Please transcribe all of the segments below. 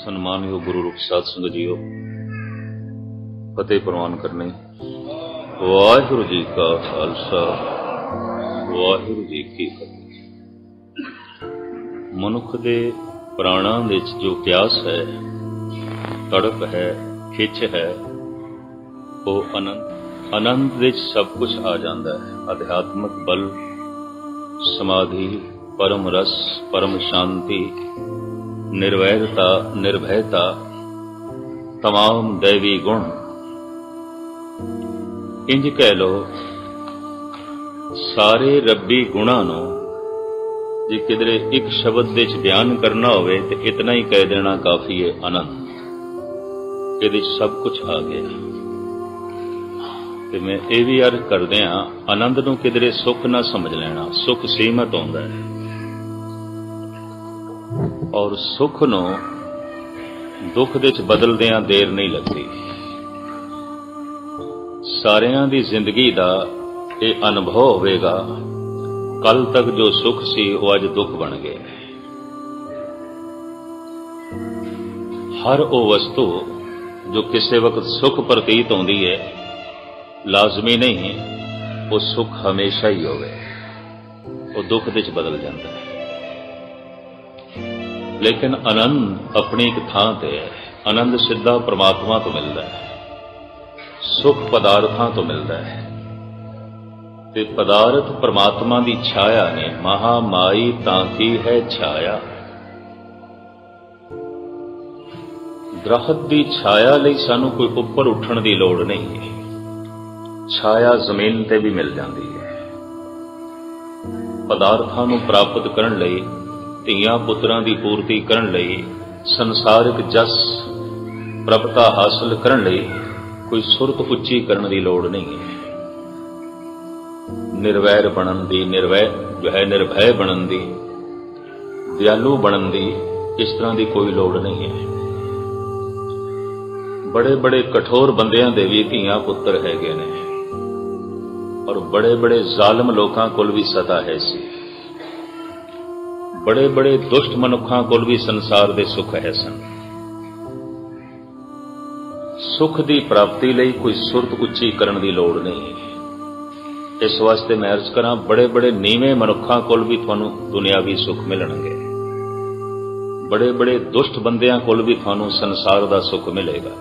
सन्मानयोग गुरु रूप साध संगत जीओ, फतेह प्रवान करने। वाहिगुरु जी का खालसा, वाहिगुरु जी की फतेह। मनुख दे प्राणां दे विच जो प्यास है, तड़प है, खिच है, वो आनंद विच सब कुछ आ जाता है। अध्यात्मक बल, समाधि, परम रस, परम शांति, निर्वैरता, निर्भयता, तमाम दैवी गुण, इंज कह लो सारे रब्बी गुणां नूं जे किधरे एक शब्द दे च बयान करना होवे ते इतना ही कह देना काफी है, आनंद। इहदे सब कुछ आ गया। ते मैं ये भी अर्ज करदिआं, आनंद नूं किधरे सुख ना समझ लेना। सुख सीमित आउंदा है और सुख नूं दुख दे च बदलदिआं देर नहीं लगदी। सारियां दी जिंदगी दा ये अनुभव होवेगा, कल तक जो सुख सी वो अज दुख बन गए। हर वो वस्तु जो किसी वक्त सुख प्रतीत होंदी है, लाजमी नहीं वो सुख हमेशा ही होवे, वो दुख दे च बदल जाता है। लेकिन आनंद अपनी एक थां ते है। आनंद सीधा परमात्मा तो मिलता है, सुख पदार्थां तो मिलता है। ते पदार्थ परमात्मा की छाया ने। महामाई ताकी है छाया। दरख्त की छाया लई सानू कोई उपर उठण की लोड़ नहीं है। छाया जमीन ते भी मिल जाती है। पदार्थां नूं प्राप्त करन लई, धीआं पुत्रां दी पूर्ति करन लई, संसारिक जस प्रभता हासिल करन लई कोई सुरत उच्ची करने की लोड़ नहीं है। निर्वैर बनन दी, निर्भय बनन दी, दयालु बनन दी, इस तरह की कोई लोड़ नहीं है। बड़े बड़े कठोर बंदियां दे भी धीआं पुत्र हैगे ने और बड़े बड़े जालम लोकां कोल भी सता है सी। बड़े बड़े दुष्ट मनुखां कोल भी संसार दे सुख है सन। सुख की प्राप्ति लई कोई सुरत उच्ची करने की लोड़ नहीं है। इस वास्ते मैं अर्ज करा, बड़े बड़े नीवें मनुखां कोल भी तुहानूं दुनियावी सुख मिलणगे। बड़े बड़े दुष्ट बंदियां कोल भी तुहानूं संसार का सुख मिलेगा।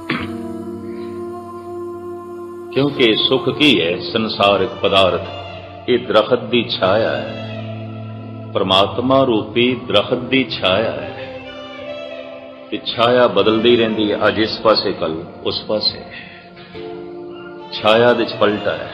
क्योंकि सुख की है? संसारिक पदार्थ ये दरख्त की छाया है। परमात्मा रूपी दरख्त की छाया है। छाया बदलती रहती है, अज इस पासे कल उस पासे। छाया दे पलटा है।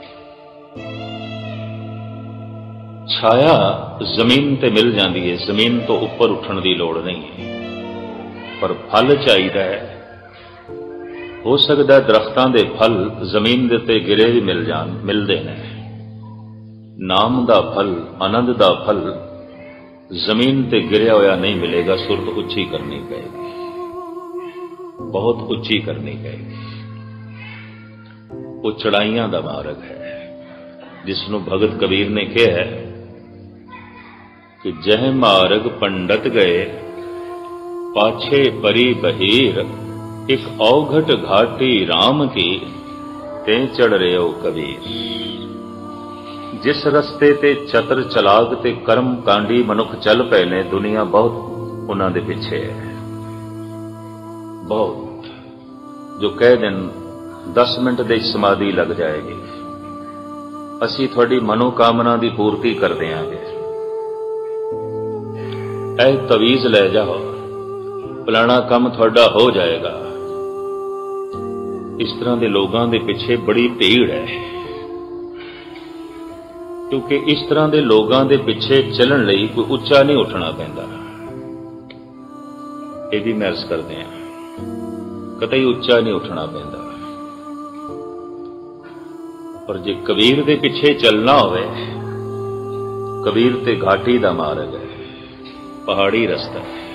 छाया जमीन ते मिल जाती है, जमीन तो उपर उठण की लोड़ नहीं है। पर फल चाहिए है। हो सकता है दरख्तां दे फल जमीन दे उत्ते गिरे भी मिल जान, मिलते हैं। नाम दा फल, आनंद दा फल जमीन ते गिरया होया नहीं मिलेगा। सुरत उच्ची करनी पड़ेगी, बहुत उच्ची करनी पड़ेगी। वो चढ़ाइयां दा मार्ग है, जिसनों भगत कबीर ने कहा है कि जह मार्ग पंडित गए, पाछे परी बहीर, एक औघट घाटी राम की, ते चढ़ रहे हो कबीर। जिस रस्ते ते चतर चलाक ते कर्म कांडी मनुख चल पे ने, दुनिया बहुत उन्हां दे पिछे है। बहुत जो कह देन 10 मिनट दे समाधि लग जाएगी, असी थोड़ी मनोकामना की पूर्ति कर देंगे। ऐ तवीज ले जाओ, फलाना काम थोड़ा हो जाएगा। इस तरह के लोगों के पिछे बड़ी भीड़ है। क्योंकि इस तरह के लोगों के पिछे चलण लई कोई उच्चा नहीं उठना पैंदा। ये भी मैं अर्ज करते हैं, कतई उच्चा नहीं उठना पैंदा। पर जे कबीर दे पिछे चलना होवे, कबीर ते घाटी दा मार्ग है, पहाड़ी रस्ता है।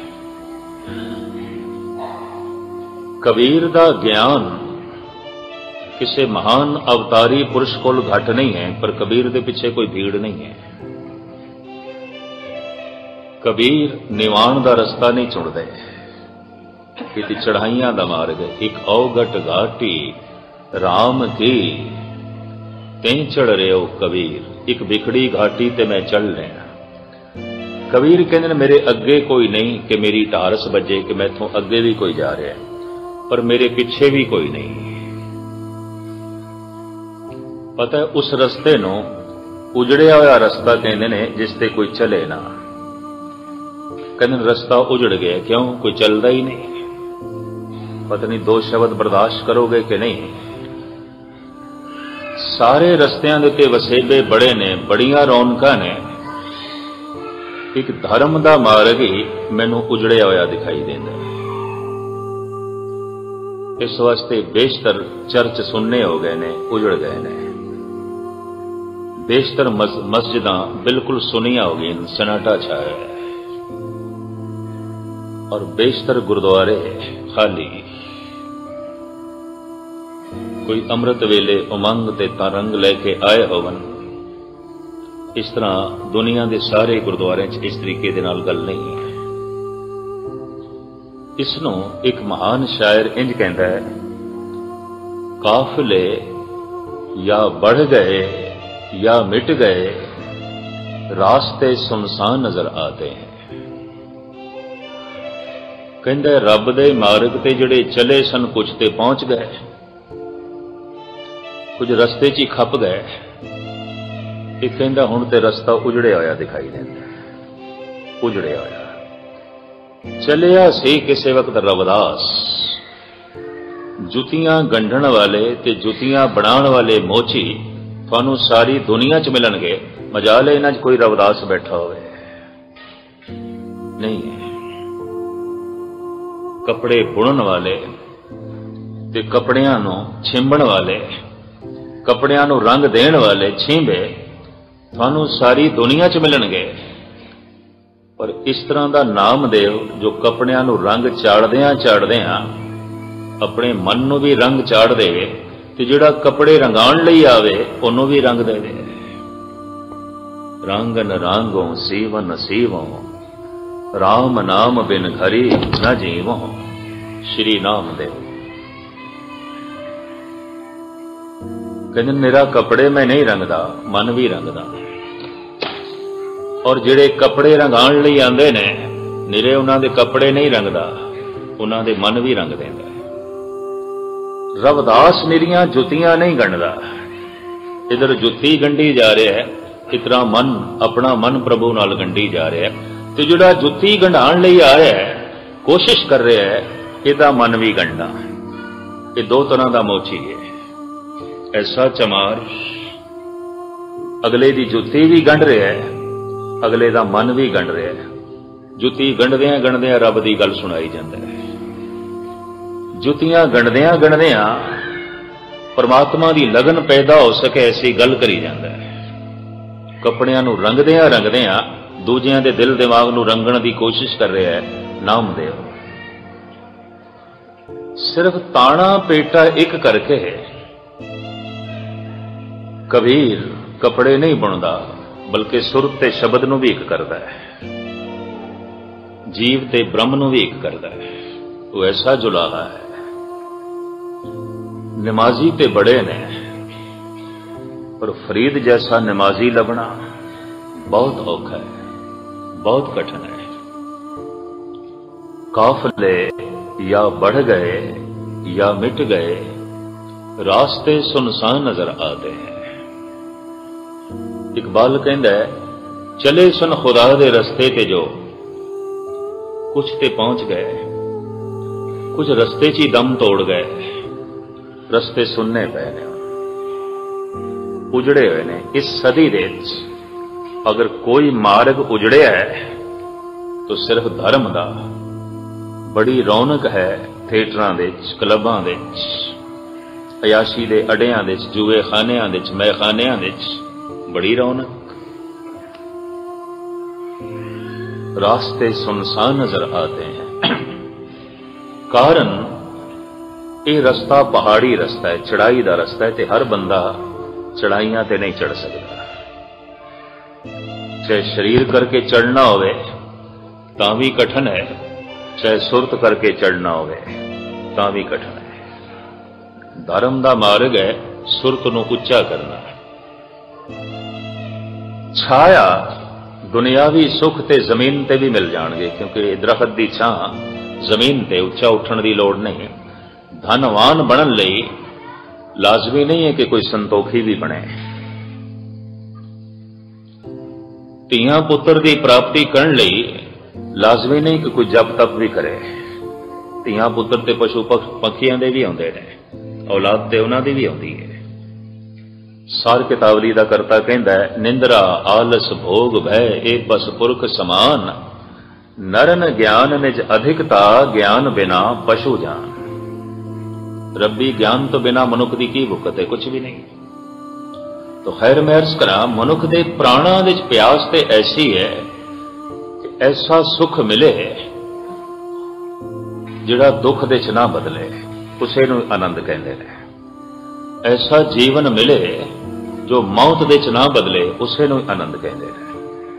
कबीर दा ज्ञान किसी महान अवतारी पुरुष कोल घट नहीं है, पर कबीर दे पिछे कोई भीड़ नहीं है। कबीर निवाण दा रस्ता नहीं चुनते, किते चढ़ाइयां दा मार्ग, एक औगट घाटी राम की तें चढ़ रहे हो कबीर, एक बिखड़ी घाटी ते मैं चढ़ लेना। कबीर कहते मेरे अगे कोई नहीं कि मेरी ढारस बजे कि मैथों अगे भी कोई जा रहा है, पर मेरे पिछे भी कोई नहीं। पता है उस रस्ते नूं उजड़िया होया रस्ता कहते ने जिसते कोई चले ना। कहते रस्ता उजड़ गया, क्यों? कोई चलता ही नहीं। पता नहीं दो शब्द बर्दाश्त करोगे कि नहीं। सारे रस्तियां दे उत्ते वसेबे बड़े ने, बड़ियां रौनकां ने, एक धर्म दा मार्ग ही मैनूं उजड़िया होया दिखाई देंदा है। इस वास्ते बेशतर चर्च सुनने हो गए ने, उजड़ गए ने। बेशतर मस्जिदां बिल्कुल सुनिया हो गई, सन्नाटा छाया है। और बेशतर गुरुद्वारे खाली। कोई अमृत वेले उमंग ते तरंग लेके आए होवन, इस तरह दुनिया के सारे गुरुद्वारे इस तरीके दे नाल गल नहीं है। इसनों एक महान शायर इंज कहता है, काफिले या बढ़ गए या मिट गए, रास्ते सुनसान नजर आते हैं। कहता है रब दे मार्ग ते जिहड़े चले सन कुछ ते पहुंच गए, कुछ रस्ते च ही खप गए। एक कहता हुण ते रस्ता उजड़िया होया दिखाई देंदा, उजड़िया होया। चलिया सी किसी वक्त रविदास, जुतियां गंढण वाले ते जुतियां बनाण वाले मोची तुहानूं सारी दुनिया च मिलणगे। मजाल इन्हां च कोई रविदास बैठा होवे नहीं है। कपड़े बुणन वाले ते कपड़ियां नूं छिंबण वाले, कपड़ियां नूं रंग देण वाले छींबे तुहानूं सारी दुनिया च मिलणगे। पर इस तरह का नामदेव जो कपड़ियां नूं रंग चाड़दियां चाड़दियां अपने मन नूं भी रंग चाड़ देवे, ते जिहड़ा कपड़े रंगाण लई आवे ओनूं भी रंग देवे। रंगन रांगों सीवन सीवों, राम नाम बिन घरी न जीवों। श्री नामदेव कहते मेरा कपड़े में नहीं रंगदा, मन भी रंगदा। और जिहड़े कपड़े रंगाण लई आंदे ने, निरे उन्हां दे कपड़े नहीं रंगदा, उन्हां दे मन भी रंग देंदा। रविदास निरियां जुतियां नहीं गंढदा, इधर जुत्ती गंढी जा रहा है, इतना मन अपना मन प्रभु नाल गंढी जा रहा है। ते जिहड़ा जुत्ती गंढाण लई आया है, कोशिश कर रहा है इहदा मन भी गंढा। ये दो तरह का मोची है। ऐसा चमार अगले की जुत्ती भी गंढ रहा है, अगले का मन भी गंढ रहा है। जुत्ती गंढदियां गंढदियां रब की गल सुनाई जाता है। जुत्तियां गंढदियां गंढदियां परमात्मा की लगन पैदा हो सके ऐसी गल करी जाता है। कपड़ियां नूं रंगदियां रंगदियां दूजियां दे दिल दिमाग नूं रंगण की कोशिश कर रहा है नामदेव। सिर्फ ताना पेटा एक करके कबीर कपड़े नहीं बुनदा, बल्कि सुर ते शब्द नूं भी एक करदा है, जीव ते ब्रह्म नूं भी एक करदा है। वो ऐसा जुलाहा है। नमाजी ते बड़े ने, पर फरीद जैसा नमाजी लभना बहुत औखा है, बहुत कठिन है। काफिले या बढ़ गए या मिट गए, रास्ते सुनसान नजर आते हैं। इकबाल कहता है चले सुन खुदा दे रस्ते ते जो, कुछ ते पहुंच गए, कुछ रस्ते च ही दम तोड़ गए। रस्ते सुनने पे ने, उजड़े हुए ने। इस सदी दे अगर कोई मार्ग उजड़िया है तो सिर्फ धर्म का। बड़ी रौनक है थिएटरां दे, क्लबां दे, अयाशी दे अड्डियां दे, जुए खानियां दे, मैखानियां दे, बड़ी रौनक। रास्ते सुनसान नजर आते हैं। कारण ये रास्ता पहाड़ी रास्ता है, चढ़ाई का रास्ता है, ते हर बंदा चढ़ाइयां ते नहीं चढ़ सकता। चाहे शरीर करके चढ़ना होवे तां भी कठिन है, ਚਾਹੇ ਸੁਰਤ ਕਰਕੇ ਚੜ੍ਹਨਾ ਹੋਵੇ ਤਾਂ ਵੀ ਕਠਿਨ ਹੈ। ਧਰਮ ਦਾ ਮਾਰਗ ਹੈ ਸੁਰਤ ਨੂੰ ਉੱਚਾ ਕਰਨਾ। ਛਾਇਆ ਦੁਨਿਆਵੀ ਸੁੱਖ ਤੇ ਜ਼ਮੀਨ ਤੇ ਵੀ ਮਿਲ ਜਾਣਗੇ, ਕਿਉਂਕਿ ਦਰਖਤ ਦੀ ਛਾਂ ਜ਼ਮੀਨ ਤੇ ਉੱਚਾ ਉੱਠਣ ਦੀ ਲੋੜ ਨਹੀਂ। ਧਨਵਾਨ ਬਣਨ ਲਈ ਲਾਜ਼ਮੀ ਨਹੀਂ ਹੈ ਕਿ ਕੋਈ ਸੰਤੋਖੀ ਵੀ ਬਣੇ। ਧੀਆਂ ਪੁੱਤਰ ਦੀ ਪ੍ਰਾਪਤੀ ਕਰਨ ਲਈ ਲਾਜ਼ਮੀ ਨਹੀਂ ਕਿ ਕੋਈ ਜਪ ਤਪ ਵੀ ਕਰੇ। ਧੀਆਂ ਪੁੱਤਰ ਤੇ ਪਸ਼ੂ ਪੱਖੀਆਂ ਦੇ ਵੀ ਆਉਂਦੇ ਨੇ, ਔਲਾਦ ਤੇ ਉਹਨਾਂ ਦੀ ਵੀ ਆਉਂਦੀ ਹੈ। ਸਾਰ ਕਿਤਾਵਲੀ ਦਾ ਕਰਤਾ ਕਹਿੰਦਾ ਹੈ, ਨਿੰਦਰਾ ਆਲਸ ਭੋਗ ਭੈ ਇਹ ਬਸ ਪੁਰਖ ਸਮਾਨ, ਨਰਨ ਗਿਆਨ ਨਿਜ ਅਧਿਕਤਾ ਗਿਆਨ ਬਿਨਾ ਪਸ਼ੂ ਜਾਨ। ਰੱਬੀ ਗਿਆਨ ਤੋਂ ਬਿਨਾ ਮਨੁੱਖ ਦੀ ਕੀ ਭੁੱਖਤ ਹੈ? ਕੁਝ ਵੀ ਨਹੀਂ। तो खैर मैं अर्ज करा, मनुख दे प्राणा दे प्यास ते ऐसी है कि ऐसा सुख मिले जिहड़ा दुख दे च ना बदले, उसे नूं आनंद कहंदे ने। ऐसा जीवन मिले जो मौत दे च ना बदले, उसे नूं आनंद कहंदे ने।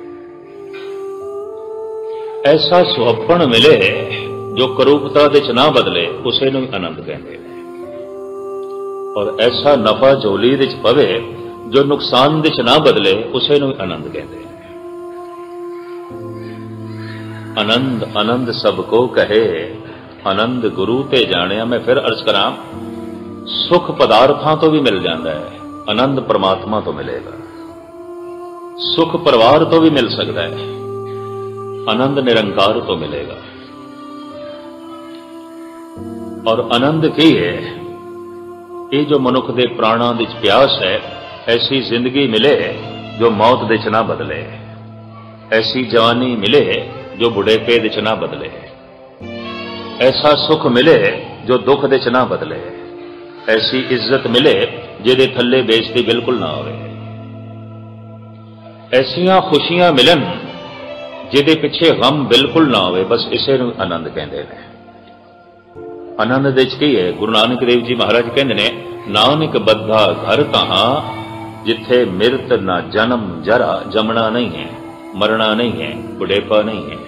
ऐसा सुहप्पण मिले जो करूपता दे च ना बदले, उसे नूं आनंद कहंदे ने। और ऐसा नफा झोली दे च पवे जो नुकसान दे च ना बदले, उसे नूं आनंद कहते हैं। आनंद आनंद सबको कहे, आनंद गुरु ते जाने। मैं फिर अर्ज करा, सुख पदार्थां तो भी मिल जाता है, आनंद परमात्मा तो मिलेगा। सुख परिवार तो भी मिल सकता है, आनंद निरंकार तो मिलेगा। और आनंद की है, ये जो मनुख दे प्राणा दी प्यास है, ऐसी जिंदगी मिले जो मौत दे च ना बदले, ऐसी जवानी मिले जो बुढ़ेपे दे च ना बदले, ऐसा सुख मिले जो दुख दे च ना बदले, ऐसी इज्जत मिले जिहदे थल्ले बेइज्जती बिल्कुल ना होवे, ऐसियां खुशियां मिलन जिहदे पिछे गम बिल्कुल ना होवे। बस इसे नूं आनंद कहंदे ने। आनंद दे च की है? गुरु नानक देव जी महाराज कहंदे ने, नानक बद्धा घर कहां जिथे मिरत ना जन्म जरा, जमना नहीं है, मरना नहीं है, बुढ़ेपा नहीं है।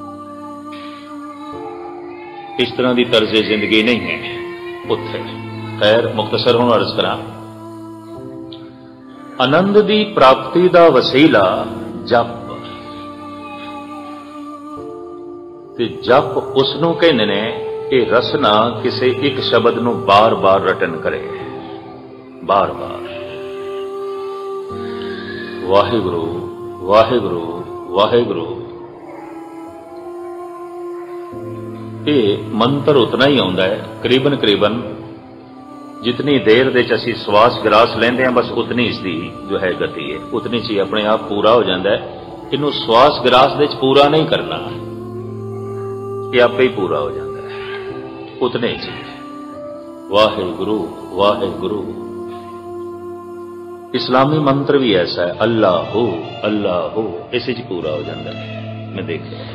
इस तरह की तर्ज जिंदगी नहीं है उत्थे। खैर मुख्तसर हुण अर्ज करा, आनंद दी प्राप्ति दा वसीला जप। ते जप उसनूं कहंदे ने कि रसना किसी एक शब्द नूं बार बार रटन करे, बार बार वाहिगुरु वाहिगुरु वाहिगुरु। ये मंत्र उतना ही आउंदा है, करीबन करीबन जितनी देर दे च असीं श्वास ग्रास लेंदे हैं, बस उतनी इसकी जो है गति है, उतनी च अपने आप पूरा हो जाता है। इनू श्वास ग्रास दे च पूरा नहीं करना, ये आपे ही पूरा हो जाता है उतने च। वाहिगुरु वाहिगुरु। इस्लामी मंत्र भी ऐसा है, अल्लाह हो, इसे च पूरा हो जाता है। मैं देख लिया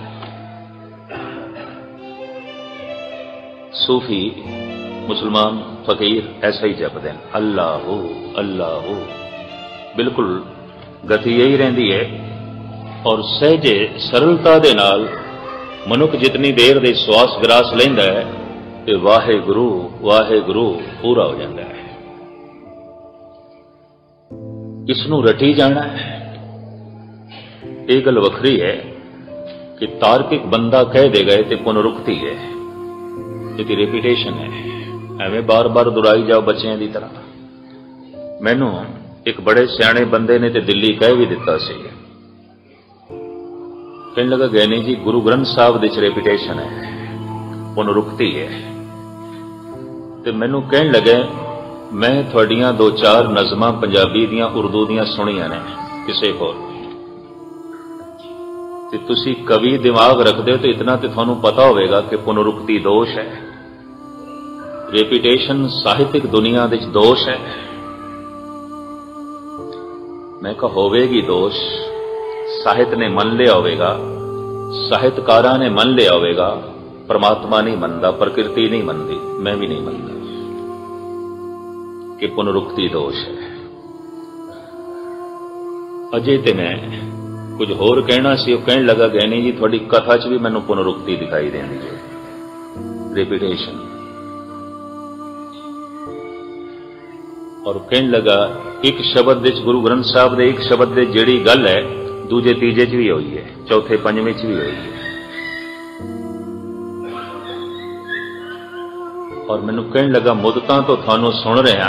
सूफी मुसलमान फकीर ऐसा ही जपते हैं, अल्लाह हो। बिल्कुल गति यही रहती है। और सहजे सरलता दे नाल मनुख जितनी देर दे श्वास ग्रास लैंदा है, ते वाहिगुरु वाहिगुरु पूरा हो जाता है। इसनू रटी जाना है। यह गल वखरी है कि तार्किक बंदा कह देगा तो पुनरुक्ति है, ये रेपिटेशन है, एवं बार बार दुहराई जाओ बच्चों की तरह। मैनू एक बड़े सियाणे बंदे ने तो दिल्ली कह भी दिता सी, कहने लगा गैनी जी गुरु ग्रंथ साहब दे रेपिटेशन है, पुनरुक्ति है। तो मैनू कहन लगे, मैं थोड़ियां दो चार नज़मां पंजाबी दियां उर्दू दियां सुनिया ने किसी होर, ते तुसी कवि दिमाग रखते हो तो इतना तो थानू पता होगा कि पुनरुक्ति दोष है, रेपिटेशन साहित्यिक दुनिया दे दोष है। मैं कहा होवेगी दोष, साहित्य ने मन लिया होगा, साहित्यकारा ने मन लिया होगा, परमात्मा नहीं मनता, प्रकृति नहीं मनती, मैं भी नहीं मनता कि पुनरुक्ति दोष है। अजे ते मैं कुछ होर कहना सी, कह लगा गैनी जी थोड़ी कथा च भी मैनू पुनरुक्ति दिखाई देनी है, रिपीटेशन। और कहने लगा एक शब्द विच गुरु ग्रंथ साहब दे एक शब्द दे जिहड़ी गल है दूजे तीजे च भी हुई है, चौथे पंजवें च भी हुई है। और मैनू कहने लगा मुद्दतां तो थानू सुन रहा,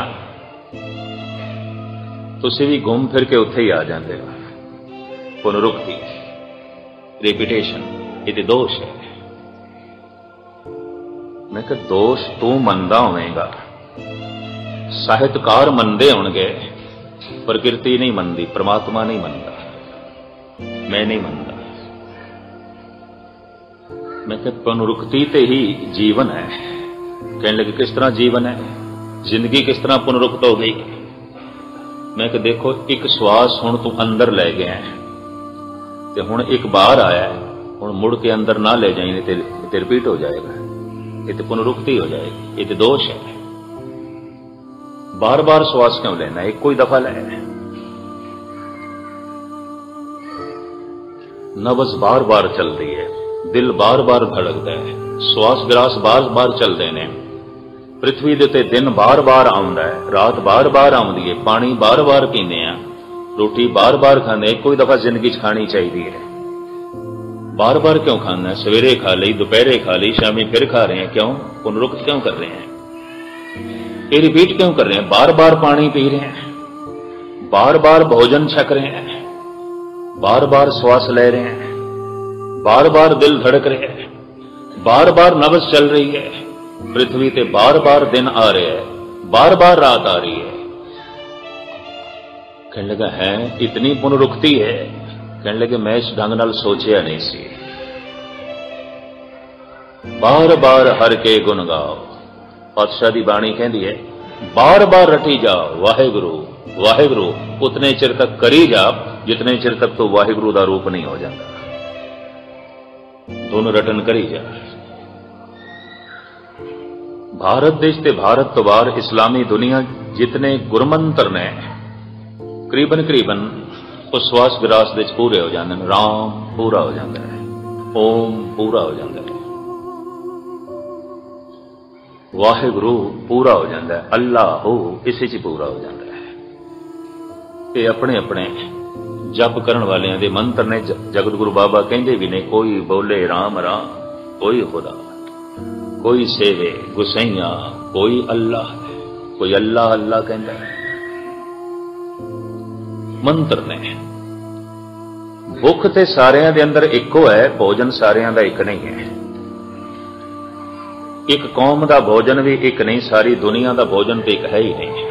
तुसीं भी घूम फिर के उत्थे ही आ जाते हो। पुनरुक्ति, रिपीटेशन, ये दोष है। मैं कहा दोष तू मनदा होवेगा, ਸਾਹਿਤਕਾਰ ਮੰਨਦੇ ਹੋਣਗੇ, ਪ੍ਰਕਿਰਤੀ ਨਹੀਂ ਮੰਨਦੀ, परमात्मा नहीं मनता, मैं नहीं मनता। मैं कहा पुनरुक्ति ते ही जीवन है। कहने लगे किस तरह जीवन है, जिंदगी किस तरह पुनरुक्त हो गई। मैं कहा देखो एक श्वास हुण तू अंदर ले गया है ते हुण एक बाहर आया है, हुण मुड़ के अंदर ना ले जाए ते रिपीट हो जाएगा, ये तो पुनरुक्ति हो जाएगी, ये तो दोष है। बार बार श्वास क्यों लेना, एक कोई दफा लेना। नब्ज बार बार चलती है, दिल बार बार धड़कता है, श्वास ग्रास बार बार चलते हैं, पृथ्वी के उत्ते दिन बार बार आउंदा है, रात बार बार आउंदी है, पानी बार बार पीने आ, रोटी बार बार खाने, एक कोई दफा जिंदगी च खानी चाहिए है। बार बार क्यों खाना है, सवेरे खा ली, दोपहरे खा ली, शामी फिर खा रहे हैं, क्यों पुनरुक्त क्यों कर रहे हैं, ये रिपीट क्यों कर रहे हैं। बार बार पानी पी रहे हैं, बार बार भोजन छक रहे हैं, बार बार श्वास ले रहे हैं, बार बार दिल धड़क रहे हैं, बार बार नब्ज चल रही है, पृथ्वी ते बार बार दिन आ रहे हैं, बार बार रात आ रही है। कहने लगा है इतनी पुनरुक्ति है। कहने लगे मैं इस ढंग नाल सोचिया नहीं सी। बार बार हर के गुण गाओ, पातशाह दी बाणी कहती है बार बार रटी जाओ वाहेगुरु वाहेगुरु, उतने चिर तक करी जा जितने चिर तक तो वाहेगुरु का रूप नहीं हो जाता। दोनों रटन करी जा। भारत देश ते भारत तो बाहर इस्लामी दुनिया जितने गुरमंत्र ने करीबन करीबन उस श्वास विरास दे पूरे हो जाते हैं। राम पूरा हो जाता है, ओम पूरा हो जाता है, वाहेगुरु पूरा हो जाता है, अल्लाह हो इसी च पूरा हो जाता है। ये अपने अपने जप करन वालियां दे मंत्र ने। जगत गुरु बाबा कहते भी ने कोई बोले राम राम, कोई खुदा, कोई सेवे गुसैया, कोई अल्लाह, कोई अल्लाह अल्लाह कहता है। मंत्र ने भुख ते सारियां दे अंदर इको है, भोजन सारियां दा एक नहीं है। एक कौम का भोजन भी एक नहीं, सारी दुनिया का भोजन तो एक है ही नहीं।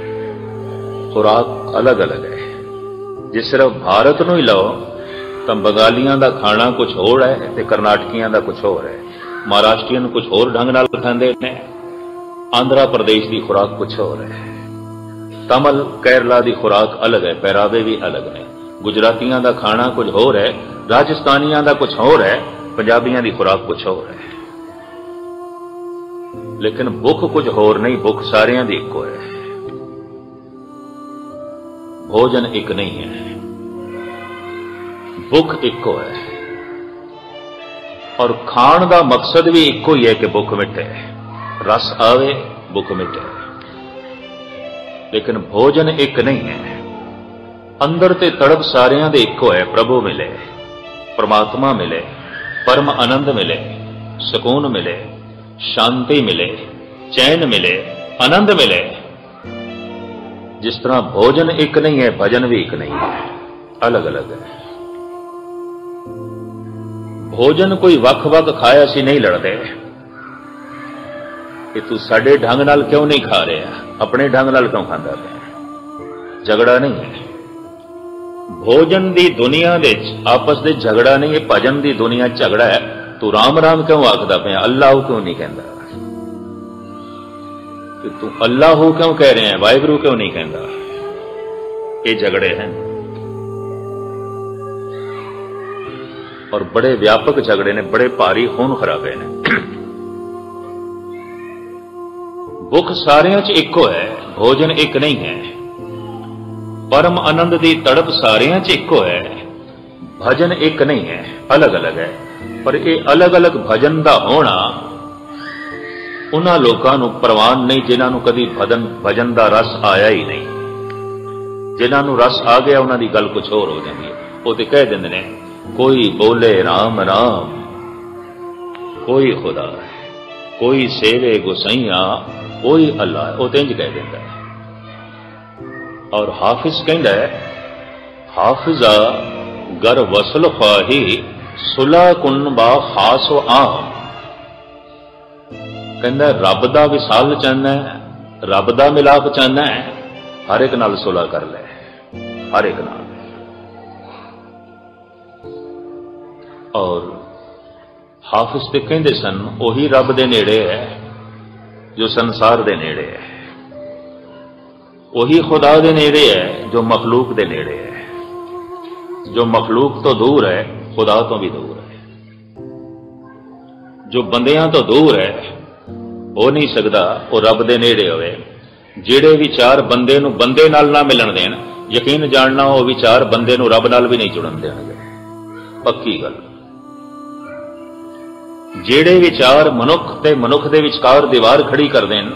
खुराक अलग अलग है। जे सिर्फ भारत नूं ही लो तो बंगालियां का खाना कुछ होर है ते कर्नाटकियां का कुछ होर है, महाराष्ट्रियन कुछ होर ढंग नाल खांदे ने, आंध्रा प्रदेश की खुराक कुछ होर है, तमिल केरला की खुराक अलग है, पहरावे भी अलग ने, गुजरातियां का खाना कुछ होर है, राजस्थानियां का कुछ होर है, पंजाबियां की खुराक कुछ होर है। लेकिन भुख कुछ होर नहीं, भुख सारियां दी इको है। भोजन एक नहीं है, भुख इको है। और खाण का मकसद भी इको ही है कि भुख मिटे, रस आवे भुख मिटे। लेकिन भोजन एक नहीं है। अंदर ते तड़प सारियां दे इको है। प्रभु मिले, परमात्मा मिले, परम आनंद मिले, सुकून मिले, शांति मिले, चैन मिले, आनंद मिले। जिस तरह भोजन एक नहीं है, भजन भी एक नहीं है, अलग अलग है। भोजन कोई वख वख खाया सी नहीं लड़ते कि तू साडे ढंग नाल क्यों नहीं खा रहा, अपने ढंग नाल क्यों खाता है, झगड़ा नहीं है। भोजन दी दुनिया दे आपस दे झगड़ा नहीं है, भजन दी दुनिया झगड़ा है। तू राम राम क्यों आखदा पिया, अल्लाह क्यों नहीं कहता, कि तू अल्लाह क्यों कह रहे हैं, वाहिगुरु क्यों नहीं कहता। ये झगड़े हैं और बड़े व्यापक झगड़े ने, बड़े भारी खून खराबे ने। भुख सारियां च इको है, भोजन एक नहीं है। परम आनंद दी तड़प सारियां च इको है, भजन एक नहीं है, अलग अलग है। पर यह अलग अलग भजन का होना उन्हां लोकां नूं प्रवान नहीं जिन्हां नूं कदी भजन का रस आया ही नहीं। जिन्हां नूं रस आ गया उन्हां दी गल कुछ होर हो जाती है। वो तो कह देंदे ने कोई बोले राम राम कोई खुदा है, कोई सेवे गुसैया कोई अल्लाह है, वो तो इंज कह देंदा है। और हाफिज कहंदा है हाफिजा गर वसल ख्वाही सुला कुन बा खास आम। कहंदा रब दा विसाल चाहना है, रब दा मिलाप चाहना है, हर एक नाल सुलह कर ले, हर एक नाल। और हाफिज ते कहंदे सन ओही रब दे नेड़े है जो संसार दे नेड़े है, वही खुदा दे नेड़े है जो मखलूक दे नेड़े है। जो मखलूक तो दूर है खुदा तो भी दूर है, जो बंदियां तो दूर है हो नहीं सकता वो रब दे नेड़े होवे। ਜਿਹੜੇ विचार बंदे नूं बंदे नाल ना मिलन देण, यकीन जानना वो विचार बंदे नूं रब नाल भी नहीं जुड़न देणगे, पक्की गल। ਜਿਹੜੇ विचार मनुख ते मनुख दे विचकार दीवार खड़ी कर देन,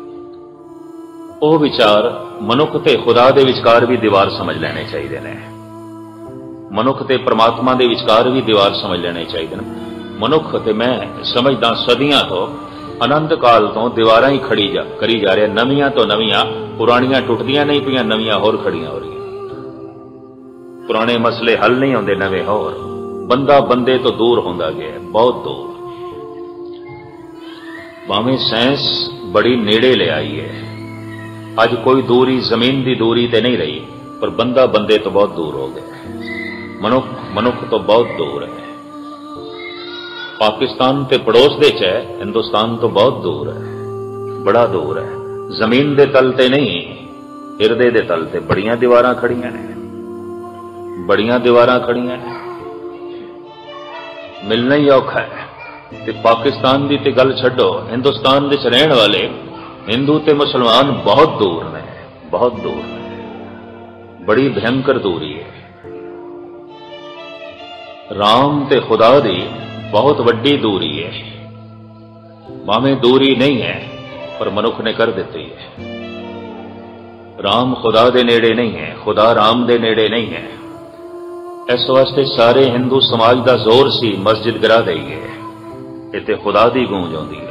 ਉਹ विचार मनुख ते खुदा दे विचकार भी दीवार समझ लेने चाहिए ने। मनुख ते परमात्मा दे विचकार भी दीवार समझ लेने चाहिए ने। मनुख ते मैं समझदा सदियां तो अनंत काल तो दीवारां ही खड़ी करी जा रहे, नवीआं तो नवीआं, पुरानियां टुटदियां नहीं पियां, नवीआं होर खड़ियां हो रही। पुराने मसले हल नहीं होंदे, नवे होर। बंदा बंदे तो दूर होंदा गया, बहुत दूर। भावें साइंस बड़ी नेड़े ले आई है, अज कोई दूरी जमीन की दूरी ते नहीं रही, पर बंदा बंदे तो बहुत दूर हो गया, मनुख मनुख तो बहुत दूर है। पाकिस्तान ते पड़ोस दे च है, हिंदुस्तान तो बहुत दूर है, बड़ा दूर है। जमीन दे तल ते नहीं, हिरदे दे तल ते बड़ियां दीवारां खड़ियां ने, बड़ियां दीवारां खड़ियां ने। मिलना ही औखा है। ते पाकिस्तान की ते गल छड्डो, हिंदुस्तान दे च रहण वाले हिंदू ते मुसलमान बहुत दूर ने, बहुत दूर ने, बड़ी भयंकर दूरी है। राम ते खुदा दी बहुत वड्डी दूरी है। भावें दूरी नहीं है पर मनुख ने कर दी है। राम खुदा दे नेड़े नहीं है, खुदा राम दे नेड़े नहीं है। इस वास्ते सारे हिंदू समाज का जोर सी मस्जिद गिरा देईए, इत्थे खुदा दी गूंज आउंदी है।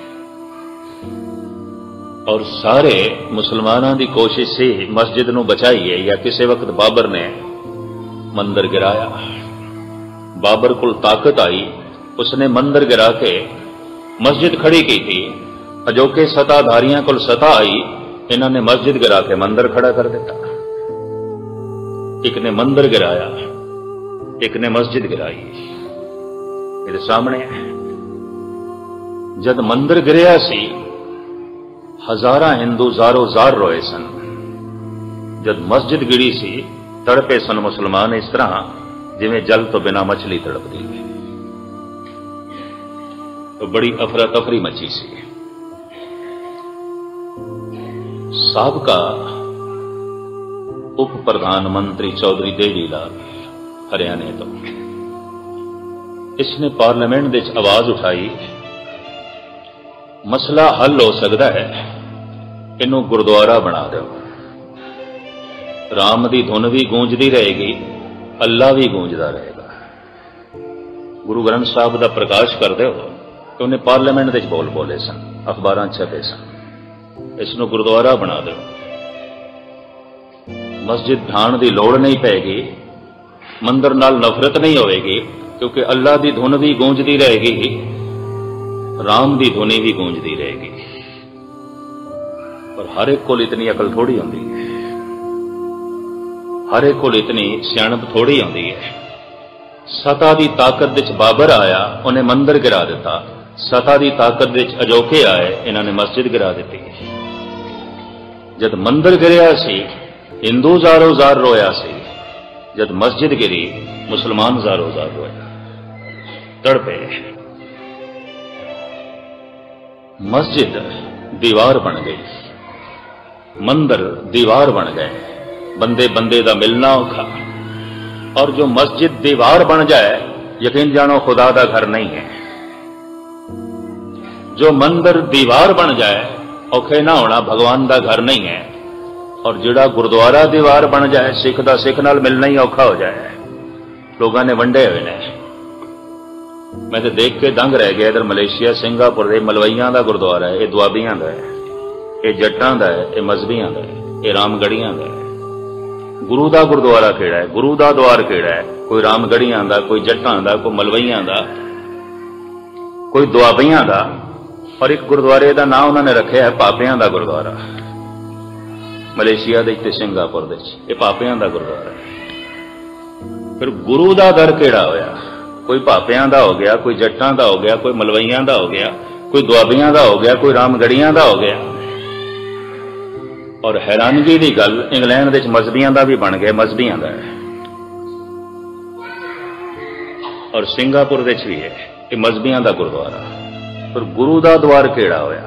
और सारे मुसलमानों की कोशिश से मस्जिद नूं बचाईए। या किसी वक्त बाबर ने मंदिर गिराया, बाबर को ताकत आई, उसने मंदिर गिरा के मस्जिद खड़ी की थी। अजोके सत्ताधारियों को सत्ता आई, इन्होंने मस्जिद गिरा के मंदिर खड़ा कर दिता। एक ने मंदिर गिराया, एक ने मस्जिद गिराई, मेरे सामने है। जब मंदिर गिरिया सी, हजारां हिंदू जारो जार रोए सन। जब मस्जिद गिरी सी, तड़पे सन मुसलमान इस तरह जिवें जल तो बिना मछली तड़पदी है। तो बड़ी अफरा तफरी मची सी। साबका उप प्रधानमंत्री चौधरी देवी लाल हरियाणे तो, इसने पार्लियामेंट विच आवाज उठाई, मसला हल हो सकता है, इनू गुरुद्वारा बना दो। राम की धुन भी गूंजती रहेगी, अल्लाह भी गूंजता रहेगा। गुरु ग्रंथ साहब का प्रकाश कर दो। तो उन्हें पार्लियामेंट विच बोल बोले सन, अखबारां छपे सन, इसनू गुरुद्वारा बना दो। मस्जिद ढाण की लोड़ नहीं पैगी, मंदिर नाल नफरत नहीं होगी, क्योंकि अल्लाह की धुन भी गूंजती रहेगी, राम की धुनी भी गूंजती रहेगी। पर हर एक को इतनी अकल थोड़ी होंदी है, हर एक को इतनी सियाणप थोड़ी होंदी है। सत्ता की ताकत विच बाबर आया, उन्हें मंदिर गिरा दिता। सत्ता की ताकत विच अजोके आए, इन्होंने मस्जिद गिरा दी। जब मंदिर गिरिया सी, हिंदू जारो जार रोया सी। जब मस्जिद गिरी, मुसलमान जारो जार रोया, तड़पे। मस्जिद दीवार बन गई, मंदिर दीवार बन गए। बंदे बंदे का मिलना औखा, और जो मस्जिद दीवार बन जाए यकीन जानो खुदा का घर नहीं है। जो मंदिर दीवार बन जाए औखे ना होना भगवान का घर नहीं है। और जिहड़ा गुरुद्वारा दीवार बन जाए सिख दा सिख नाल मिलना ही औखा हो जाए। लोगों ने वंडे हुए ने। मैं तो देख के दंग रह गया। इधर मलेशिया सिंगापुर के मलवईयां का गुरुद्वारा है, यह दुआबियां का है, यह जट्टां का है, यह मजहबियां का है, यह रामगढ़ियां का है। गुरु का गुरुद्वारा केड़ा है, गुरु का द्वार केड़ा है? कोई रामगढ़ियां का, कोई जट्टां का, कोई मलवईयां का, कोई दुआबियां का। और एक गुरुद्वारे का नाम उन्होंने रखा है पापियां का गुरुद्वारा। मलेशिया दे सिंगापुर दे ये पापियां का गुरुद्वारा है। फिर गुरु का दर केड़ा होया? कोई पापियां का हो गया, कोई जट्टां का हो गया, कोई मलवईयां का हो गया, कोई दुआबियां का हो गया, कोई रामगढ़ियां का हो गया। और हैरानगी की गल इंग्लैंड के मजहबियां का भी बन गया, मजहबियां का है। और सिंगापुर भी है ये मजहबियां का गुरुद्वारा। पर गुरु का द्वार केड़ा होया?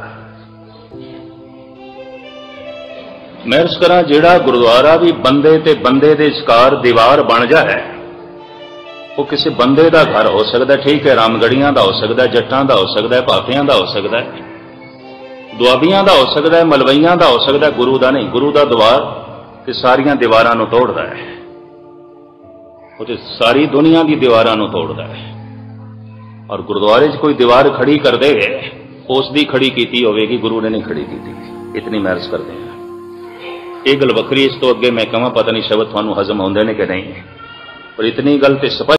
मैं अर्ज करा जिहड़ा गुरुद्वारा भी बंदे ते बंदे दे विचकार दीवार बन जाए वो किसी बंदे का घर हो सकता है, ठीक है, रामगढ़ियां का हो सकता है, जट्टां का हो सकता है, पापियां का हो सकता है, दुआबियां का हो सकता है, मलवईयां का हो सकता है, गुरु का नहीं। गुरु का द्वार ते सारियां दीवारां नूं तोड़दा है, वो ते सारी दुनिया की दीवारां नूं तोड़दा है। और गुरुद्वारे च कोई दीवार खड़ी कर दे उस दी खड़ी कीती होवेगी, गुरु ने नहीं खड़ी की। इतनी मैं अर्ज करते हैं। एक गल वखरी, इस तो अगे मैं कहां पता नहीं शब्द तुहानूं हजम होंदे ने कि नहीं, पर इतनी गल ते स्पष्ट